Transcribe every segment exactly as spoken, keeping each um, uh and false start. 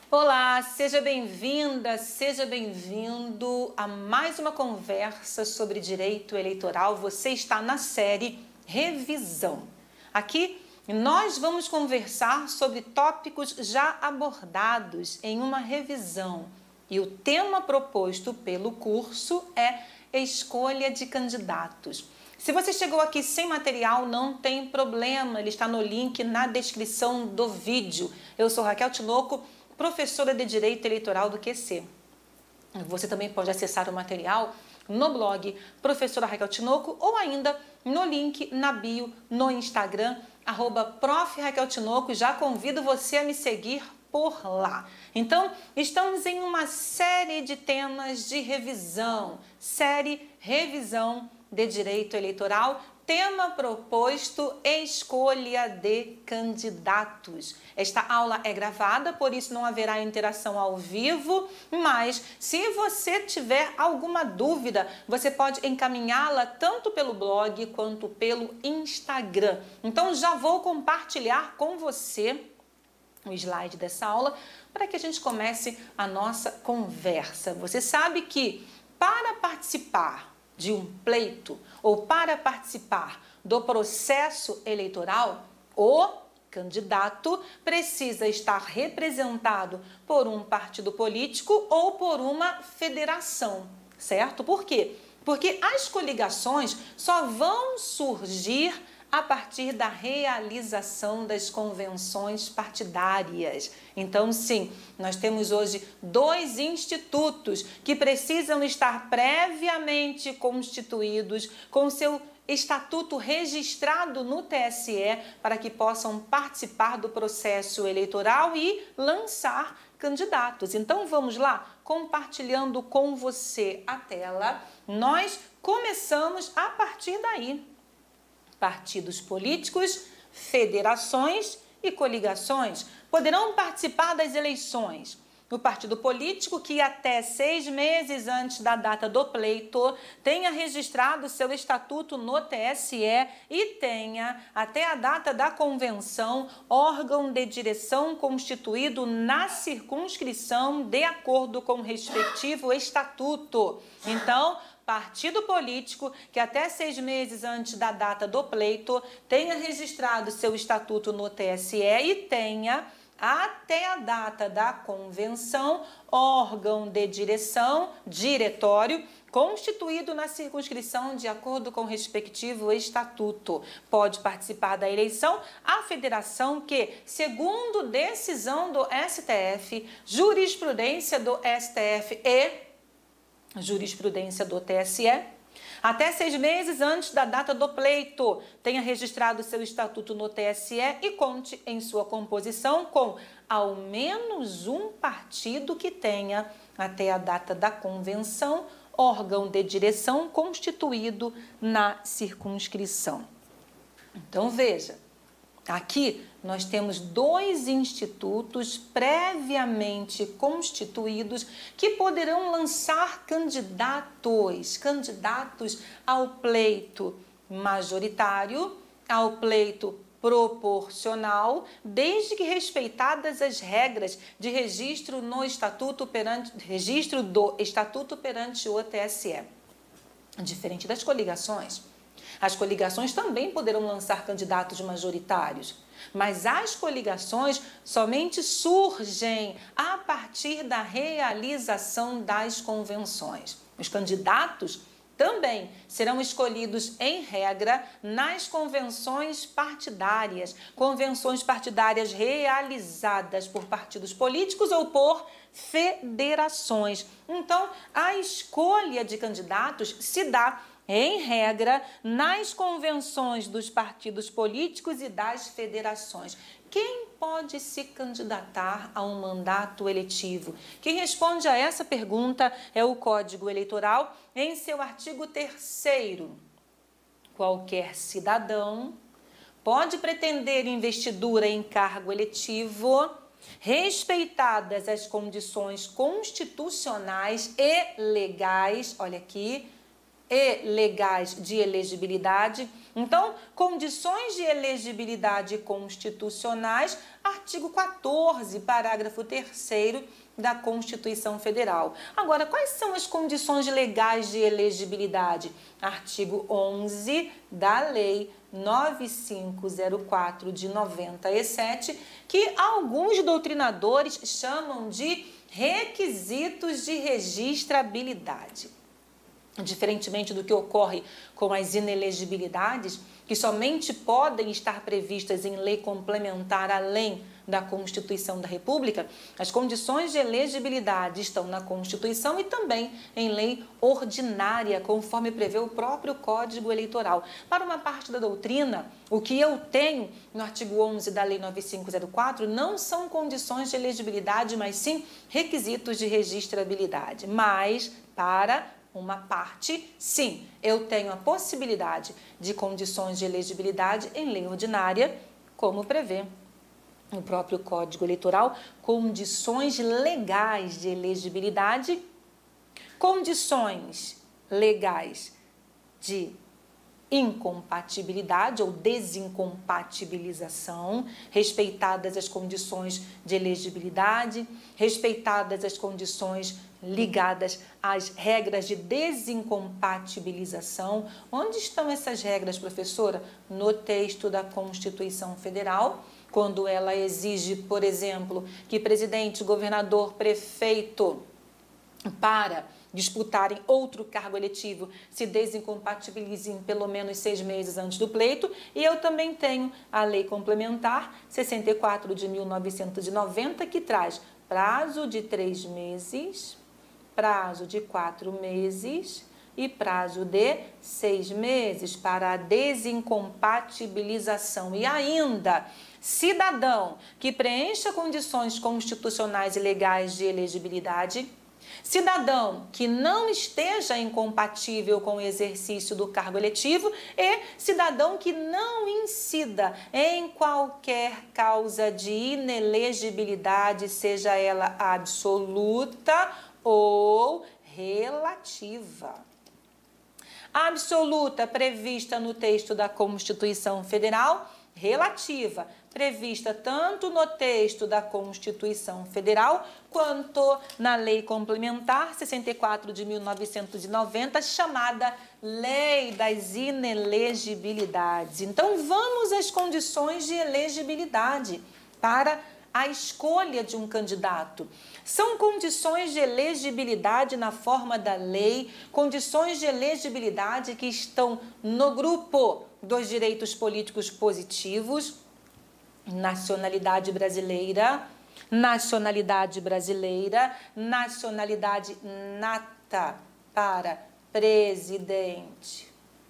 Olá, seja bem-vinda, seja bem-vindo a mais uma conversa sobre direito eleitoral. Você está na série Revisão. Aqui nós vamos conversar sobre tópicos já abordados em uma revisão. E o tema proposto pelo curso é escolha de candidatos. Se você chegou aqui sem material, não tem problema, ele está no link na descrição do vídeo. Eu sou Raquel Tinoco, professora de Direito Eleitoral do Q C. Você também pode acessar o material no blog Professora Raquel Tinoco ou ainda no link na bio no Instagram, arroba prof Raquel Tinoco. Já convido você a me seguir por lá. Então, estamos em uma série de temas de revisão, série Revisão de Direito Eleitoral, tema proposto, escolha de candidatos. Esta aula é gravada, por isso não haverá interação ao vivo, mas se você tiver alguma dúvida, você pode encaminhá-la tanto pelo blog quanto pelo Instagram. Então já vou compartilhar com você o slide dessa aula para que a gente comece a nossa conversa. Você sabe que para participar de um pleito ou para participar do processo eleitoral, o candidato precisa estar representado por um partido político ou por uma federação, certo? Por quê? Porque as coligações só vão surgir a partir da realização das convenções partidárias. Então, sim, nós temos hoje dois institutos que precisam estar previamente constituídos com seu estatuto registrado no T S E para que possam participar do processo eleitoral e lançar candidatos. Então, vamos lá, compartilhando com você a tela. Nós começamos a partir daí. Partidos políticos, federações e coligações poderão participar das eleições. O partido político que até seis meses antes da data do pleito tenha registrado seu estatuto no T S E e tenha até a data da convenção órgão de direção constituído na circunscrição de acordo com o respectivo estatuto. Então, partido político que até seis meses antes da data do pleito tenha registrado seu estatuto no T S E e tenha até a data da convenção órgão de direção, diretório, constituído na circunscrição de acordo com o respectivo estatuto. Pode participar da eleição a federação que, segundo decisão do S T F, jurisprudência do S T F e jurisprudência do T S E, até seis meses antes da data do pleito, tenha registrado seu estatuto no T S E e conte em sua composição com ao menos um partido que tenha, até a data da convenção, órgão de direção constituído na circunscrição. Então, veja, aqui nós temos dois institutos previamente constituídos que poderão lançar candidatos, candidatos ao pleito majoritário, ao pleito proporcional, desde que respeitadas as regras de registro no estatuto perante registro do estatuto perante o T S E. Diferente das coligações, as coligações também poderão lançar candidatos majoritários, mas as coligações somente surgem a partir da realização das convenções. Os candidatos também serão escolhidos, em regra, nas convenções partidárias, convenções partidárias realizadas por partidos políticos ou por federações. Então, a escolha de candidatos se dá, em regra, nas convenções dos partidos políticos e das federações. Quem pode se candidatar a um mandato eletivo? Quem responde a essa pergunta é o Código Eleitoral, em seu artigo terceiro. Qualquer cidadão pode pretender investidura em cargo eletivo, respeitadas as condições constitucionais e legais, olha aqui, e legais de elegibilidade, Então, condições de elegibilidade constitucionais, artigo quatorze, parágrafo terceiro da Constituição Federal. Agora, quais são as condições legais de elegibilidade? Artigo onze da Lei nove mil quinhentos e quatro de noventa e sete, que alguns doutrinadores chamam de requisitos de registrabilidade. Diferentemente do que ocorre com as inelegibilidades, que somente podem estar previstas em lei complementar além da Constituição da República, as condições de elegibilidade estão na Constituição e também em lei ordinária, conforme prevê o próprio Código Eleitoral. Para uma parte da doutrina, o que eu tenho no artigo onze da Lei nove mil quinhentos e quatro não são condições de elegibilidade, mas sim requisitos de registrabilidade. Mas, para uma parte, sim, eu tenho a possibilidade de condições de elegibilidade em lei ordinária, como prevê o próprio Código Eleitoral, condições legais de elegibilidade, condições legais de incompatibilidade ou desincompatibilização, respeitadas as condições de elegibilidade, respeitadas as condições ligadas às regras de desincompatibilização. Onde estão essas regras, professora? No texto da Constituição Federal, quando ela exige, por exemplo, que presidente, governador, prefeito, para disputarem outro cargo eletivo, se desincompatibilizem pelo menos seis meses antes do pleito. E eu também tenho a Lei Complementar sessenta e quatro de mil novecentos e noventa, que traz prazo de três meses, prazo de quatro meses e prazo de seis meses para a desincompatibilização. E ainda, cidadão que preencha condições constitucionais e legais de elegibilidade, cidadão que não esteja incompatível com o exercício do cargo eletivo e cidadão que não incida em qualquer causa de inelegibilidade, seja ela absoluta ou relativa. Absoluta, prevista no texto da Constituição Federal; relativa, prevista tanto no texto da Constituição Federal quanto na Lei Complementar sessenta e quatro de mil novecentos e noventa, chamada Lei das Inelegibilidades. Então, vamos às condições de elegibilidade para a escolha de um candidato. São condições de elegibilidade na forma da lei, condições de elegibilidade que estão no grupo dos direitos políticos positivos: nacionalidade brasileira, nacionalidade brasileira, nacionalidade nata para presidente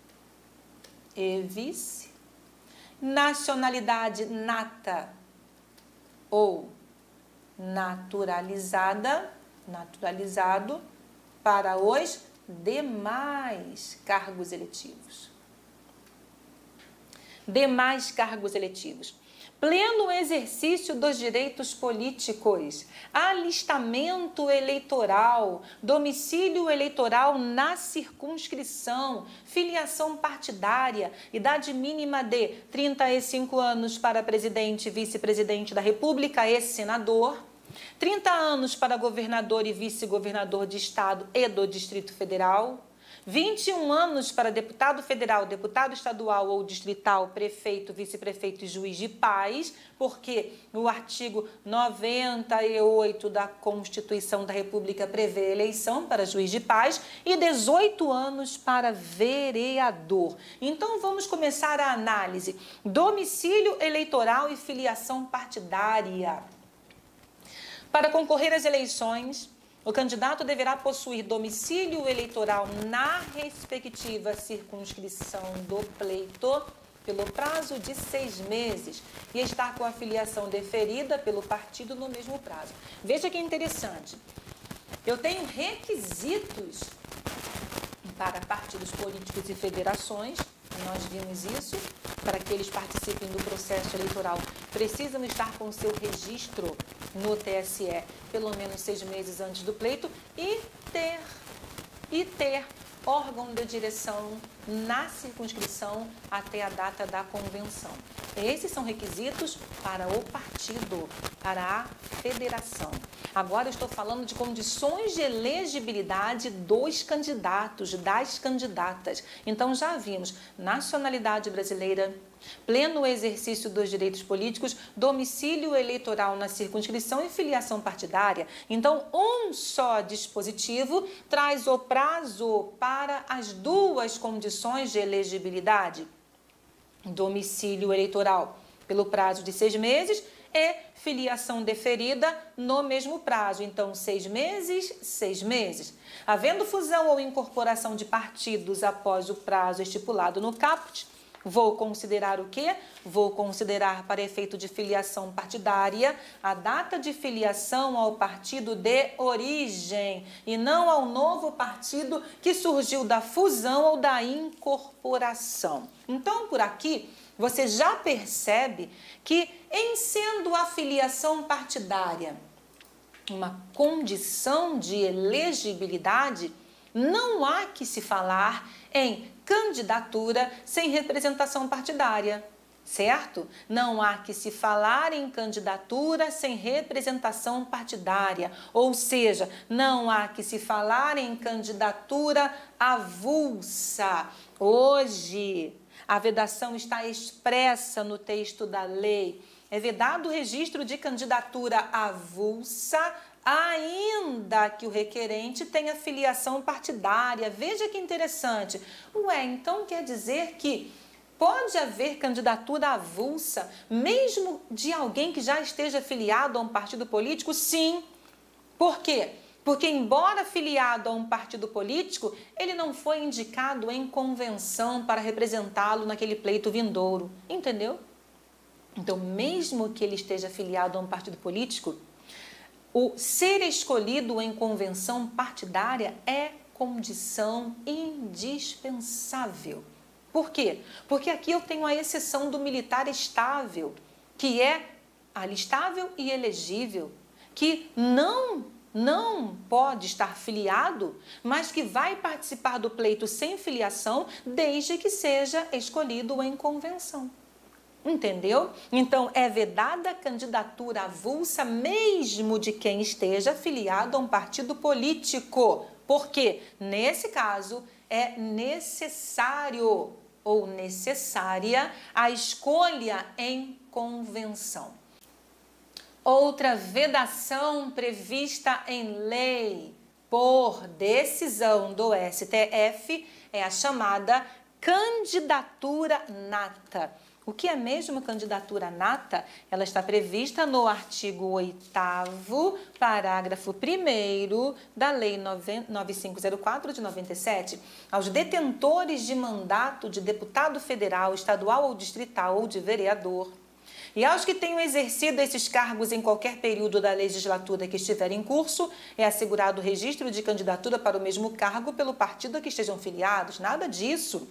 e vice, nacionalidade nata ou naturalizada, naturalizado para os demais cargos eletivos. Demais cargos eletivos. Pleno exercício dos direitos políticos, alistamento eleitoral, domicílio eleitoral na circunscrição, filiação partidária, idade mínima de trinta e cinco anos para presidente e vice-presidente da República e senador, trinta anos para governador e vice-governador de estado e do Distrito Federal, vinte e um anos para deputado federal, deputado estadual ou distrital, prefeito, vice-prefeito e juiz de paz, porque o artigo noventa e oito da Constituição da República prevê eleição para juiz de paz, e dezoito anos para vereador. Então, vamos começar a análise. Domicílio eleitoral e filiação partidária. Para concorrer às eleições, o candidato deverá possuir domicílio eleitoral na respectiva circunscrição do pleito pelo prazo de seis meses e estar com a filiação deferida pelo partido no mesmo prazo. Veja que interessante. Eu tenho requisitos para partidos políticos e federações, nós vimos isso, para que eles participem do processo eleitoral, precisam estar com o seu registro no T S E pelo menos seis meses antes do pleito e ter, e ter órgão de direção na circunscrição até a data da convenção. Esses são requisitos para o partido, para a federação. Agora eu estou falando de condições de elegibilidade dos candidatos, das candidatas. Então já vimos nacionalidade brasileira, pleno exercício dos direitos políticos, domicílio eleitoral na circunscrição e filiação partidária. Então, um só dispositivo traz o prazo para as duas condições de elegibilidade. Domicílio eleitoral pelo prazo de seis meses e filiação deferida no mesmo prazo. Então, seis meses, seis meses. Havendo fusão ou incorporação de partidos após o prazo estipulado no caput, vou considerar o quê? Vou considerar, para efeito de filiação partidária, a data de filiação ao partido de origem e não ao novo partido que surgiu da fusão ou da incorporação. Então, por aqui, você já percebe que, em sendo a filiação partidária uma condição de elegibilidade, não há que se falar em candidatura sem representação partidária, certo? Não há que se falar em candidatura sem representação partidária, ou seja, não há que se falar em candidatura avulsa. Hoje, a vedação está expressa no texto da lei. É vedado o registro de candidatura avulsa, ainda que o requerente tenha filiação partidária. Veja que interessante. Ué, então quer dizer que pode haver candidatura avulsa, mesmo de alguém que já esteja filiado a um partido político? Sim. Por quê? Porque, embora filiado a um partido político, ele não foi indicado em convenção para representá-lo naquele pleito vindouro. Entendeu? Então, mesmo que ele esteja filiado a um partido político, o ser escolhido em convenção partidária é condição indispensável. Por quê? Porque aqui eu tenho a exceção do militar estável, que é alistável e elegível, que não, não pode estar filiado, mas que vai participar do pleito sem filiação, desde que seja escolhido em convenção. Entendeu? Então, é vedada a candidatura avulsa mesmo de quem esteja afiliado a um partido político. Porque, nesse caso, é necessário ou necessária a escolha em convenção. Outra vedação prevista em lei por decisão do S T F é a chamada candidatura nata. O que é mesmo candidatura nata? Ela está prevista no artigo oitavo, parágrafo primeiro da Lei nove mil quinhentos e quatro de noventa e sete. Aos detentores de mandato de deputado federal, estadual ou distrital ou de vereador, e aos que tenham exercido esses cargos em qualquer período da legislatura que estiver em curso, é assegurado o registro de candidatura para o mesmo cargo pelo partido a que estejam filiados. Nada disso.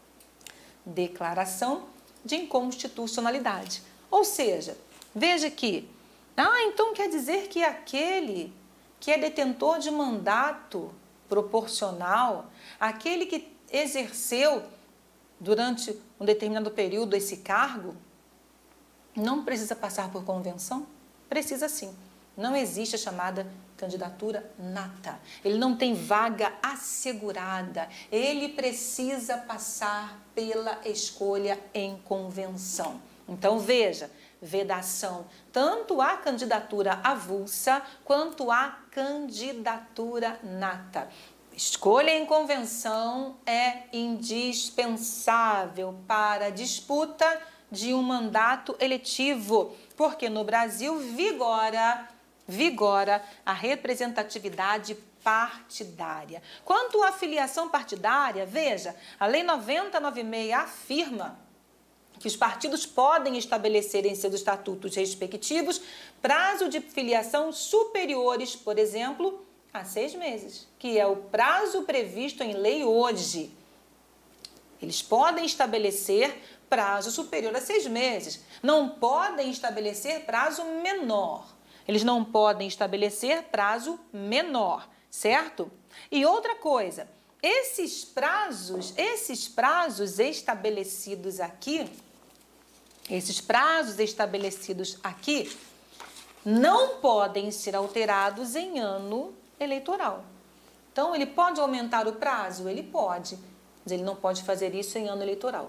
Declaração de inconstitucionalidade. Ou seja, veja que, ah, então quer dizer que aquele que é detentor de mandato proporcional, aquele que exerceu durante um determinado período esse cargo, não precisa passar por convenção? Precisa sim. Não existe a chamada candidatura nata. Ele não tem vaga assegurada. Ele precisa passar pela escolha em convenção. Então, veja, vedação tanto à candidatura avulsa quanto à candidatura nata. Escolha em convenção é indispensável para a disputa de um mandato eletivo, porque no Brasil vigora vigora a representatividade partidária. Quanto à filiação partidária, veja, a Lei noventa noventa e seis afirma que os partidos podem estabelecer em seus estatutos respectivos prazo de filiação superiores, por exemplo, a seis meses, que é o prazo previsto em lei hoje. Eles podem estabelecer prazo superior a seis meses, não podem estabelecer prazo menor. Eles não podem estabelecer prazo menor, certo? E outra coisa, esses prazos, esses prazos estabelecidos aqui, esses prazos estabelecidos aqui, não podem ser alterados em ano eleitoral. Então, ele pode aumentar o prazo? Ele pode, mas ele não pode fazer isso em ano eleitoral.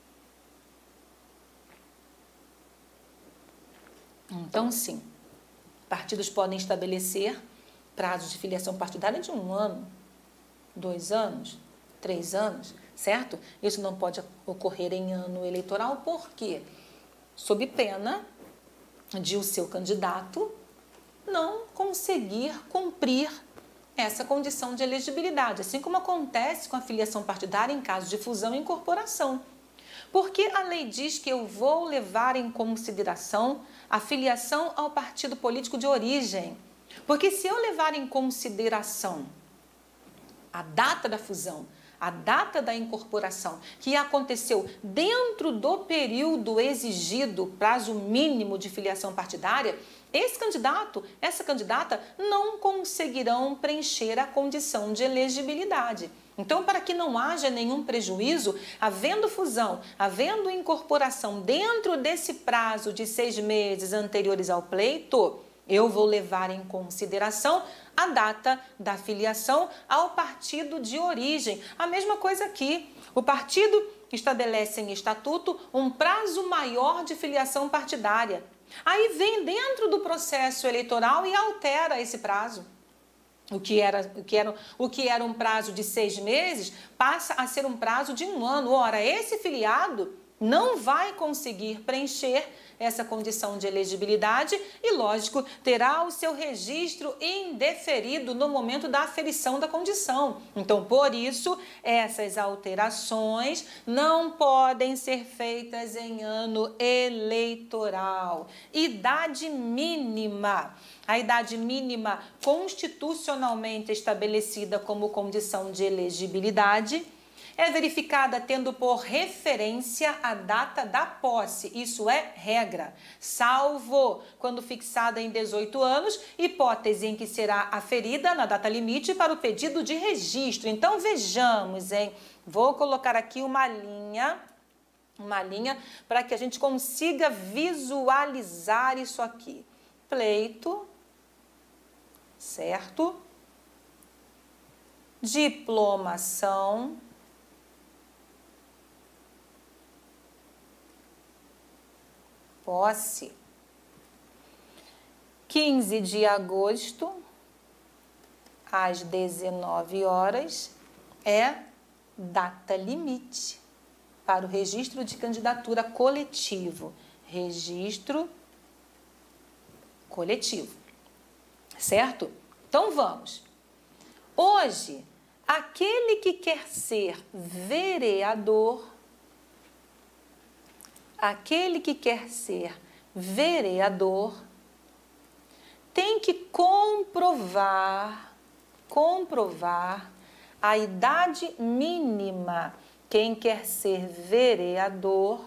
Então, sim, partidos podem estabelecer prazos de filiação partidária de um ano, dois anos, três anos, certo? Isso não pode ocorrer em ano eleitoral, por quê? Sob pena de o seu candidato não conseguir cumprir essa condição de elegibilidade, assim como acontece com a filiação partidária em caso de fusão e incorporação. Porque a lei diz que eu vou levar em consideração a filiação ao partido político de origem. Porque se eu levar em consideração a data da fusão, a data da incorporação, que aconteceu dentro do período exigido, prazo mínimo de filiação partidária, esse candidato, essa candidata não conseguirão preencher a condição de elegibilidade. Então, para que não haja nenhum prejuízo, havendo fusão, havendo incorporação dentro desse prazo de seis meses anteriores ao pleito, eu vou levar em consideração a data da filiação ao partido de origem. A mesma coisa aqui. O partido estabelece em estatuto um prazo maior de filiação partidária. Aí vem dentro do processo eleitoral e altera esse prazo. O que era, o que era, o que era um prazo de seis meses passa a ser um prazo de um ano. Ora, esse filiado não vai conseguir preencher essa condição de elegibilidade e, lógico, terá o seu registro indeferido no momento da aferição da condição. Então, por isso, essas alterações não podem ser feitas em ano eleitoral. Idade mínima. A idade mínima constitucionalmente estabelecida como condição de elegibilidade é verificada tendo por referência a data da posse. Isso é regra, salvo quando fixada em dezoito anos, hipótese em que será aferida na data limite para o pedido de registro. Então, vejamos, hein? Vou colocar aqui uma linha, uma linha para que a gente consiga visualizar isso aqui. Pleito, certo? Diplomação. Posse, quinze de agosto, às dezenove horas, é data limite para o registro de candidatura coletivo. Registro coletivo, certo? Então, vamos. Hoje, aquele que quer ser vereador, aquele que quer ser vereador tem que comprovar, comprovar a idade mínima. Quem quer ser vereador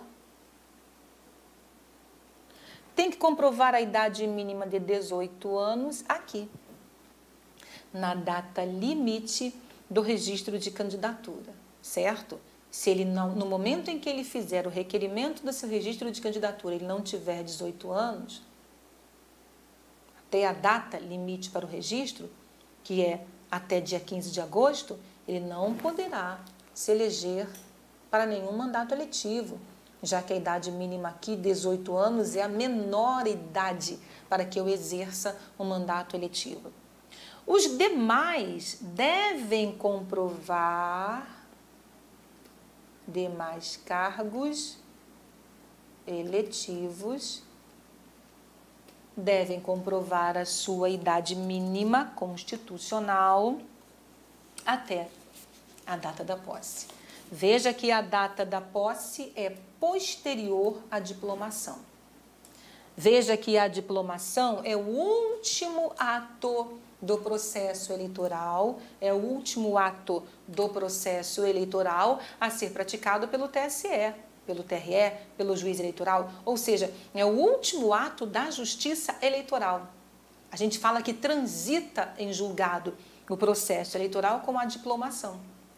tem que comprovar a idade mínima de dezoito anos aqui, na data limite do registro de candidatura, certo? Se ele não, no momento em que ele fizer o requerimento do seu registro de candidatura, ele não tiver dezoito anos, até a data limite para o registro, que é até dia quinze de agosto, ele não poderá se eleger para nenhum mandato eletivo, já que a idade mínima aqui, dezoito anos, é a menor idade para que eu exerça um mandato eletivo. Os demais devem comprovar demais cargos eletivos, devem comprovar a sua idade mínima constitucional até a data da posse. Veja que a data da posse é posterior à diplomação. Veja que a diplomação é o último ato do processo eleitoral, é o último ato do processo eleitoral a ser praticado pelo T S E, pelo T R E, pelo juiz eleitoral, ou seja, é o último ato da justiça eleitoral. A gente fala que transita em julgado o processo eleitoral com a diplomação.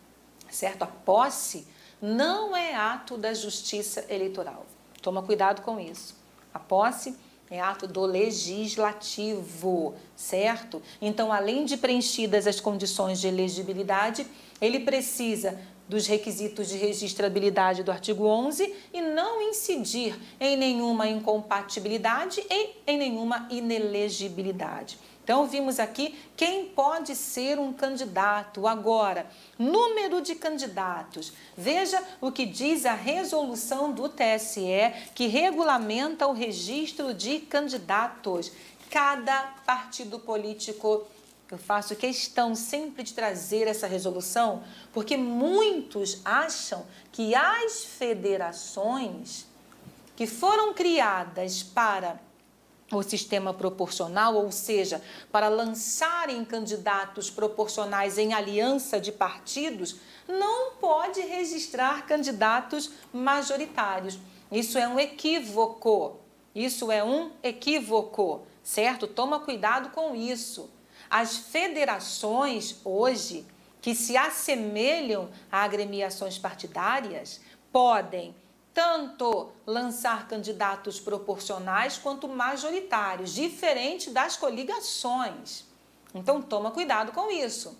certo? A posse não é ato da justiça eleitoral. Toma cuidado com isso. A posse é ato do legislativo, certo? Então, além de preenchidas as condições de elegibilidade, ele precisa dos requisitos de registrabilidade do artigo onze e não incidir em nenhuma incompatibilidade e em nenhuma inelegibilidade. Então, vimos aqui quem pode ser um candidato. Agora, número de candidatos. Veja o que diz a resolução do T S E, que regulamenta o registro de candidatos. Cada partido político, eu faço questão sempre de trazer essa resolução, porque muitos acham que as federações que foram criadas para o sistema proporcional, ou seja, para lançarem candidatos proporcionais em aliança de partidos, não pode registrar candidatos majoritários. Isso é um equívoco. Isso é um equívoco, certo? Toma cuidado com isso. As federações hoje, que se assemelham a agremiações partidárias, podem tanto lançar candidatos proporcionais quanto majoritários, diferente das coligações. Então, toma cuidado com isso.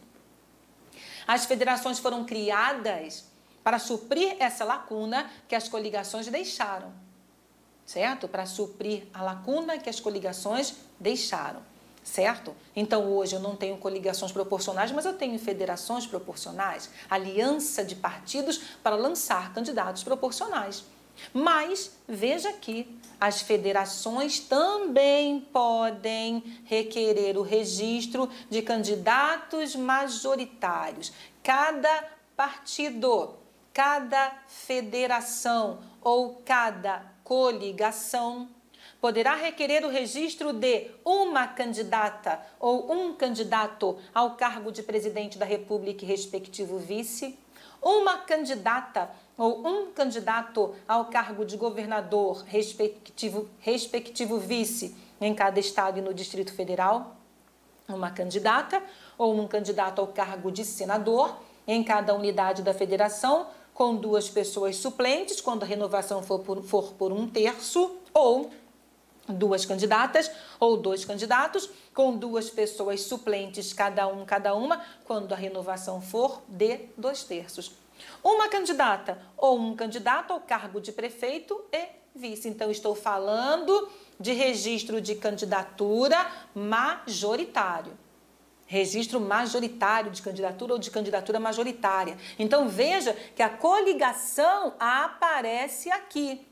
As federações foram criadas para suprir essa lacuna que as coligações deixaram, certo? Para suprir a lacuna que as coligações deixaram, certo? Então, hoje eu não tenho coligações proporcionais, mas eu tenho federações proporcionais, aliança de partidos para lançar candidatos proporcionais. Mas, veja aqui, as federações também podem requerer o registro de candidatos majoritários. Cada partido, cada federação ou cada coligação poderá requerer o registro de uma candidata ou um candidato ao cargo de presidente da República e respectivo vice, uma candidata ou um candidato ao cargo de governador, respectivo, respectivo vice em cada estado e no Distrito Federal, uma candidata ou um candidato ao cargo de senador em cada unidade da federação, com duas pessoas suplentes, quando a renovação for por, for por um terço, ou duas candidatas ou dois candidatos, com duas pessoas suplentes, cada um, cada uma, quando a renovação for de dois terços. Uma candidata ou um candidato ao cargo de prefeito e vice. Então, estou falando de registro de candidatura majoritário. Registro majoritário de candidatura ou de candidatura majoritária. Então, veja que a coligação aparece aqui.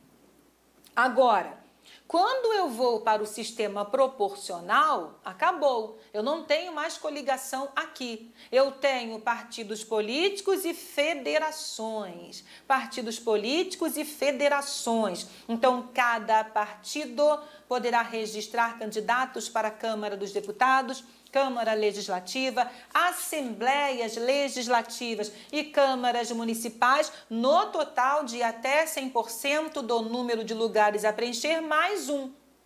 Agora, quando eu vou para o sistema proporcional, acabou. Eu não tenho mais coligação aqui. Eu tenho partidos políticos e federações. Partidos políticos e federações. Então, cada partido poderá registrar candidatos para a Câmara dos Deputados, Câmara Legislativa, Assembleias Legislativas e Câmaras Municipais, no total de até cem por cento do número de lugares a preencher, mais um.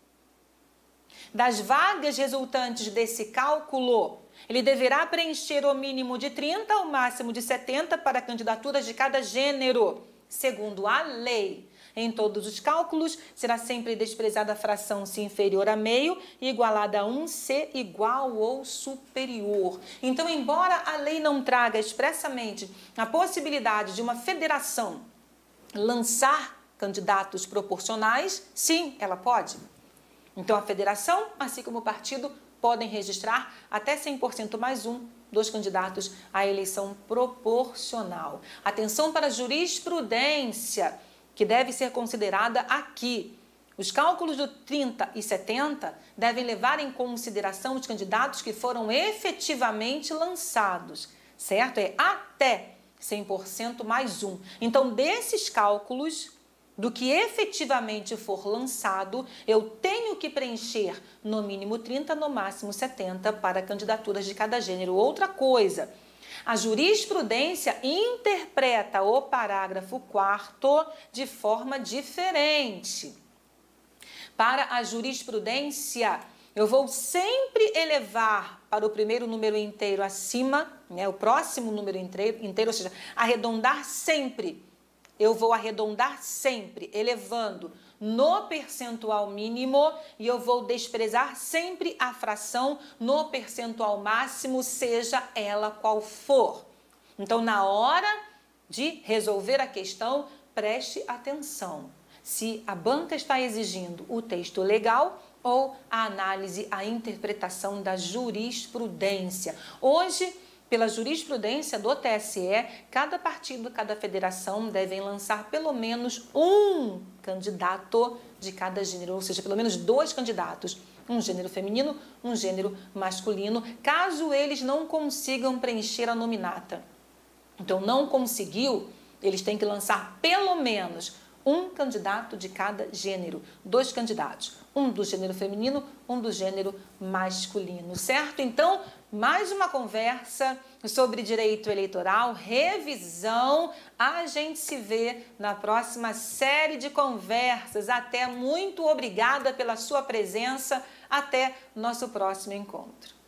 Das vagas resultantes desse cálculo, ele deverá preencher o mínimo de trinta ao máximo de setenta para candidaturas de cada gênero, segundo a lei. Em todos os cálculos, será sempre desprezada a fração se inferior a meio e igualada a um se igual ou superior. Então, embora a lei não traga expressamente a possibilidade de uma federação lançar candidatos proporcionais, sim, ela pode. Então, a federação, assim como o partido, podem registrar até cem por cento mais um dos candidatos à eleição proporcional. Atenção para a jurisprudência, que deve ser considerada aqui. Os cálculos do trinta e setenta devem levar em consideração os candidatos que foram efetivamente lançados, certo? É até cem por cento mais um. Então, desses cálculos, do que efetivamente for lançado, eu tenho que preencher no mínimo trinta, no máximo setenta para candidaturas de cada gênero. Outra coisa, a jurisprudência interpreta o parágrafo quarto de forma diferente. Para a jurisprudência, eu vou sempre elevar para o primeiro número inteiro acima né, o próximo número inteiro, inteiro, ou seja, arredondar sempre. Eu vou arredondar sempre, elevando no percentual mínimo, e eu vou desprezar sempre a fração no percentual máximo, seja ela qual for. Então, na hora de resolver a questão, preste atenção se a banca está exigindo o texto legal ou a análise, a interpretação da jurisprudência. Hoje, pela jurisprudência do T S E, cada partido, cada federação devem lançar pelo menos um candidato de cada gênero, ou seja, pelo menos dois candidatos, um gênero feminino, um gênero masculino, caso eles não consigam preencher a nominata. Então, não conseguiu, eles têm que lançar pelo menos um candidato de cada gênero, dois candidatos, um do gênero feminino, um do gênero masculino, certo? Então, mais uma conversa sobre direito eleitoral, revisão. A gente se vê na próxima série de conversas. Até, muito obrigada pela sua presença. Até nosso próximo encontro.